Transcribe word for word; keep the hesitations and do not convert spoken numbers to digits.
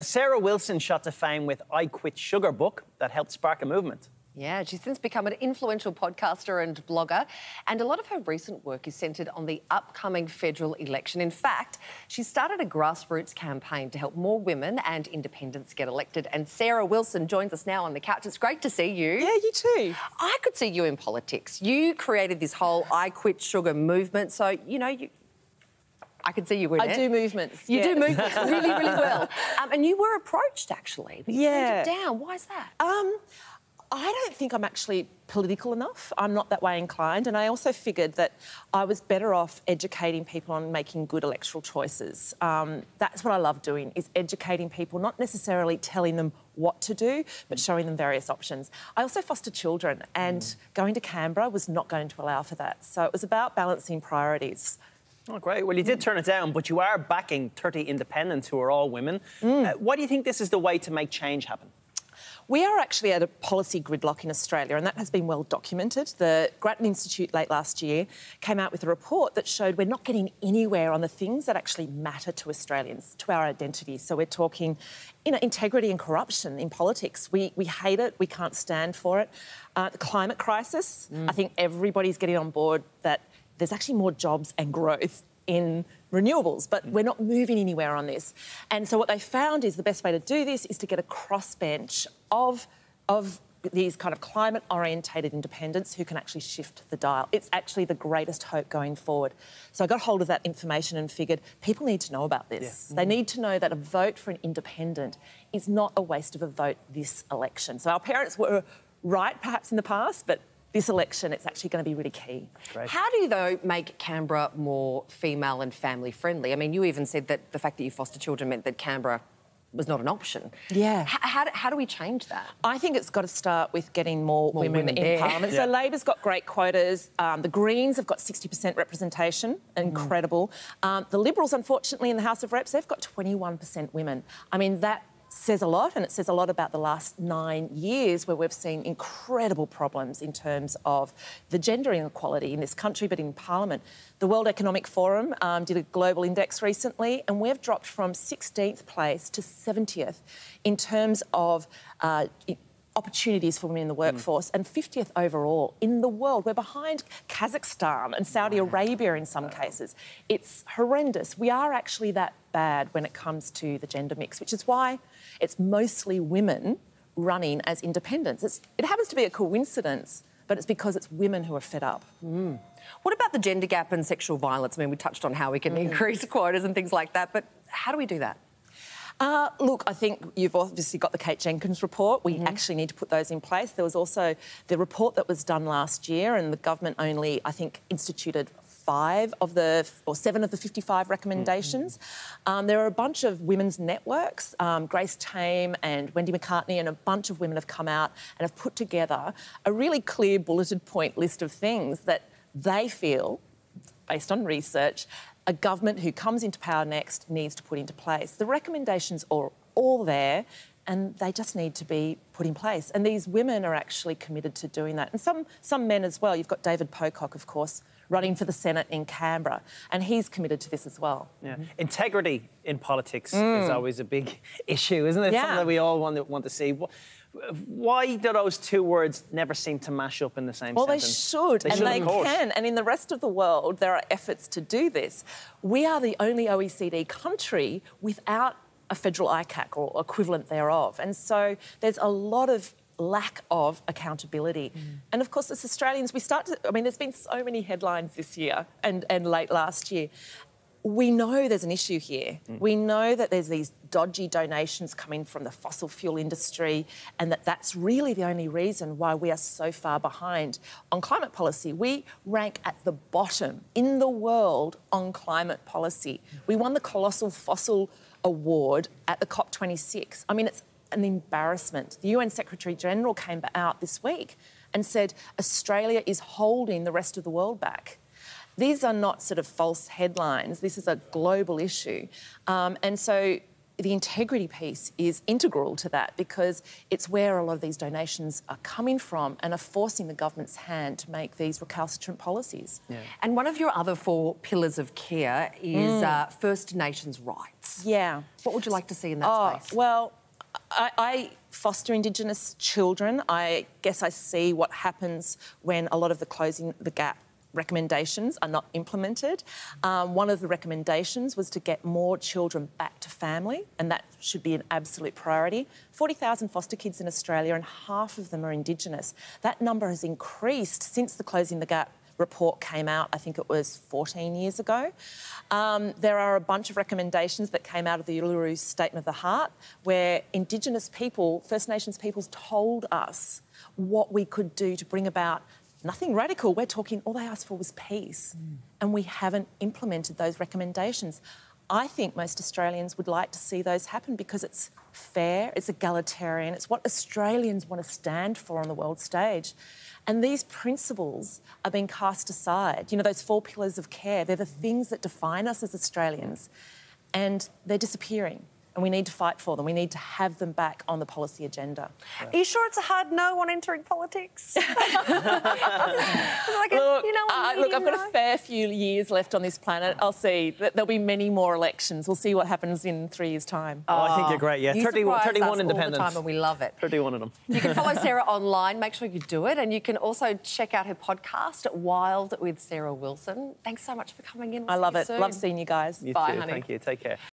Sarah Wilson shot to fame with I Quit Sugar book that helped spark a movement. Yeah, she's since become an influential podcaster and blogger, and a lot of her recent work is centred on the upcoming federal election. In fact, she started a grassroots campaign to help more women and independents get elected, and Sarah Wilson joins us now on the couch. It's great to see you. Yeah, you too. I could see you in politics. You created this whole I Quit Sugar movement, so, you know, you... I can see you in I it. I do movements. You yes. do movements really, really well. Um, and you were approached, actually, but you yeah. turned it down. Why is that? Um, I don't think I'm actually political enough. I'm not that way inclined. And I also figured that I was better off educating people on making good electoral choices. Um, that's what I love doing, is educating people, not necessarily telling them what to do, but showing them various options. I also foster children, and mm. going to Canberra was not going to allow for that. So it was about balancing priorities. Oh, great. Well, you did turn it down, but you are backing thirty independents who are all women. Mm. Uh, why do you think this is the way to make change happen? We are actually at a policy gridlock in Australia, and that has been well documented. The Grattan Institute late last year came out with a report that showed we're not getting anywhere on the things that actually matter to Australians, to our identity. So we're talking, you know, integrity and corruption in politics. We we hate it. We can't stand for it. Uh, the climate crisis. Mm. I think everybody's getting on board that there's actually more jobs and growth in renewables, but we're not moving anywhere on this. And so what they found is the best way to do this is to get a crossbench of, of these kind of climate-orientated independents who can actually shift the dial. It's actually the greatest hope going forward. So I got hold of that information and figured people need to know about this. Yeah. They need to know that a vote for an independent is not a waste of a vote this election. So our parents were right, perhaps, in the past, but this election, it's actually going to be really key. Great. How do you, though, make Canberra more female and family-friendly? I mean, you even said that the fact that you foster children meant that Canberra was not an option. Yeah. H how, do, how do we change that? I think it's got to start with getting more, more women, women in there. Parliament. Yeah. So Labor's got great quotas. Um, the Greens have got sixty percent representation. Incredible. Mm. Um, the Liberals, unfortunately, in the House of Reps, they've got twenty-one percent women. I mean, that says a lot, and it says a lot about the last nine years where we've seen incredible problems in terms of the gender inequality in this country, but in Parliament. The World Economic Forum um, did a global index recently, and we've dropped from sixteenth place to seventieth in terms of uh, opportunities for women in the workforce, mm. and fiftieth overall in the world. We're behind Kazakhstan and Saudi wow. Arabia in some wow. cases. It's horrendous. We are actually that bad when it comes to the gender mix, which is why it's mostly women running as independents. It's, it happens to be a coincidence, but it's because it's women who are fed up. Mm. What about the gender gap and sexual violence? I mean, we touched on how we can mm. increase quotas and things like that, but how do we do that? Uh, look, I think you've obviously got the Kate Jenkins report. We mm-hmm. actually need to put those in place. There was also the report that was done last year, and the government only, I think, instituted five of the, or seven of the fifty-five recommendations. Mm-hmm. um, there are a bunch of women's networks. Um, Grace Tame and Wendy McCartney and a bunch of women have come out and have put together a really clear bulleted point list of things that they feel, based on research, a government who comes into power next needs to put into place. The recommendations are all there, and they just need to be put in place. And these women are actually committed to doing that. And some, some men as well. You've got David Pocock, of course, running for the Senate in Canberra, and he's committed to this as well. Yeah. Mm-hmm. Integrity in politics mm. is always a big issue, isn't it? Yeah. Something that we all want to, want to see. Why do those two words never seem to mash up in the same well, sentence? Well, they should, they and should, they can. And in the rest of the world, there are efforts to do this. We are the only O E C D country without a federal I C A C or equivalent thereof. And so there's a lot of lack of accountability. Mm. And, of course, as Australians, we start to... I mean, there's been so many headlines this year and, and late last year. We know there's an issue here. Mm. We know that there's these dodgy donations coming from the fossil fuel industry, and that that's really the only reason why we are so far behind on climate policy. We rank at the bottom in the world on climate policy. We won the Colossal Fossil Award at the COP twenty-six. I mean, it's an embarrassment. The U N Secretary-General came out this week and said Australia is holding the rest of the world back. These are not sort of false headlines. This is a global issue. Um, and so the integrity piece is integral to that because it's where a lot of these donations are coming from and are forcing the government's hand to make these recalcitrant policies. Yeah. And one of your other four pillars of care is mm. uh, First Nations rights. Yeah. What would you like to see in that oh, space? Well, I, I foster Indigenous children. I guess I see what happens when a lot of the Closing the Gap recommendations are not implemented. Um, one of the recommendations was to get more children back to family, and that should be an absolute priority. forty thousand foster kids in Australia and half of them are Indigenous. That number has increased since the Closing the Gap report came out, I think it was fourteen years ago. Um, there are a bunch of recommendations that came out of the Uluru Statement of the Heart where Indigenous people, First Nations peoples told us what we could do to bring about nothing radical. We're talking, all they asked for was peace. Mm. And we haven't implemented those recommendations. I think most Australians would like to see those happen because it's fair, it's egalitarian, it's what Australians want to stand for on the world stage. And these principles are being cast aside. You know, those four pillars of care, they're the things that define us as Australians, and they're disappearing. And we need to fight for them. We need to have them back on the policy agenda. Yeah. Are you sure it's a hard no on entering politics? like look, a, you know, uh, look, I've got no? a fair few years left on this planet. I'll see. There'll be many more elections. We'll see what happens in three years' time. Oh, I think you're great, yeah. You thirty-one, thirty-one independents. All the time and we love it. thirty-one of them. You can follow Sarah online. Make sure you do it. And you can also check out her podcast, Wild with Sarah Wilson. Thanks so much for coming in. We'll I love it. Soon. Love seeing you guys. You Bye, too. honey. Thank you. Take care.